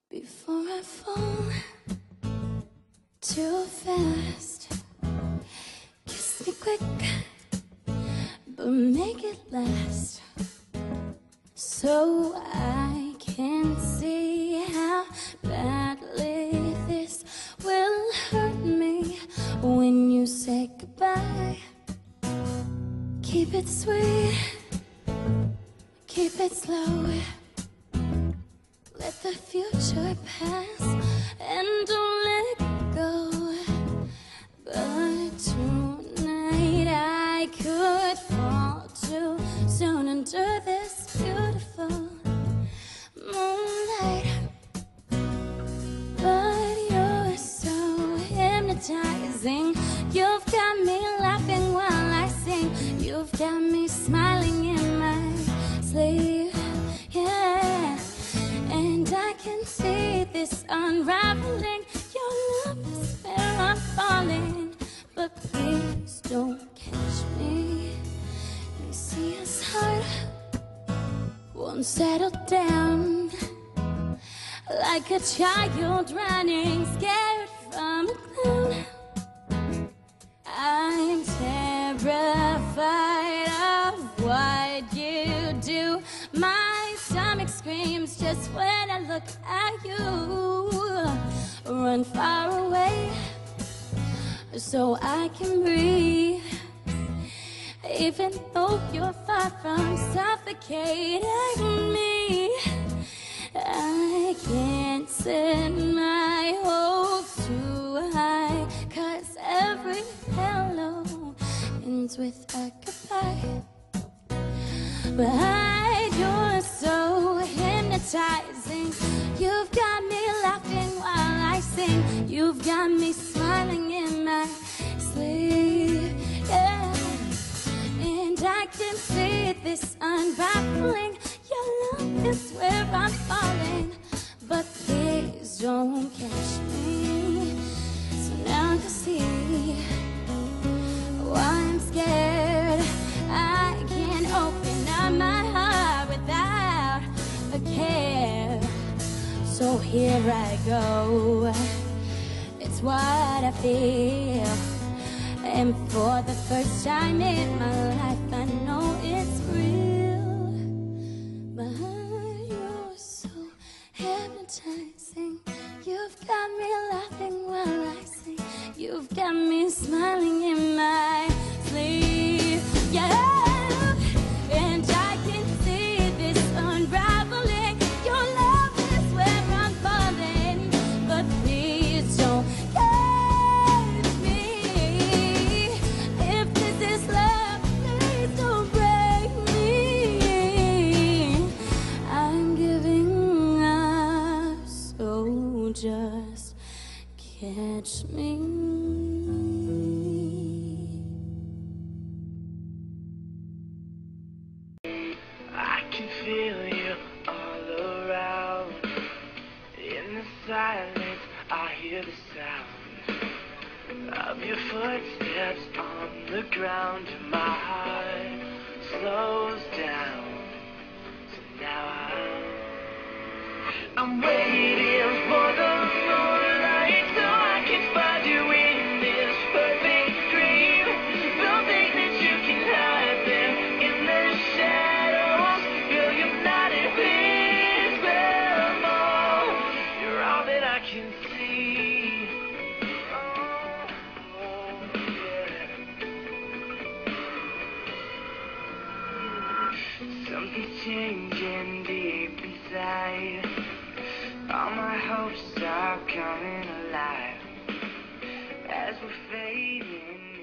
Before I fall too fast, kiss me quick, but make it last, so I can see how badly this will hurt me when you say goodbye. Keep it sweet, keep it slow. Let the future pass and don't let it go. But tonight I could fall too soon under this beautiful moonlight. But you're so hypnotizing. You've got me laughing while I sing. You've got me smiling in my sleep, yeah. And I can see this unraveling. Your love is where I'm falling. But please don't catch me. You see his heart won't settle down, like a child running scared from a clown. I'm terrified of what you do. My stomach screams just when I look at you. Run far away so I can breathe, even though you're far from suffocating me. I can't set my hopes too high, 'cause every hello ends with a goodbye. But you're so hypnotizing. You've got me laughing while I sing. You've got me smiling in my sleep, yeah. And I can see this unraveling. Your love is where I'm falling. But please don't catch me. So now you see why I'm scared. I can't open up my heart without a care. So here I go. It's what I feel. And for the first time in my life, I know it's real. But you're so hypnotizing. You've got me laughing while I sing. You've got me smiling in my sleep, yeah. And I can see this unraveling. Your love is where I'm falling. But please don't catch me. If this is love, please don't break me. I'm giving up, so just catch me. I can feel you all around. In the silence, I hear the sound of your footsteps on the ground. My heart slows down. So now I'm waiting for the moonlight so I can find you in this perfect dream. Don't think that you can hide them in the shadows. Feel united with them all. You're all that I can see. Oh, yeah. Something's changing deep inside. All my hopes are coming alive as we're fading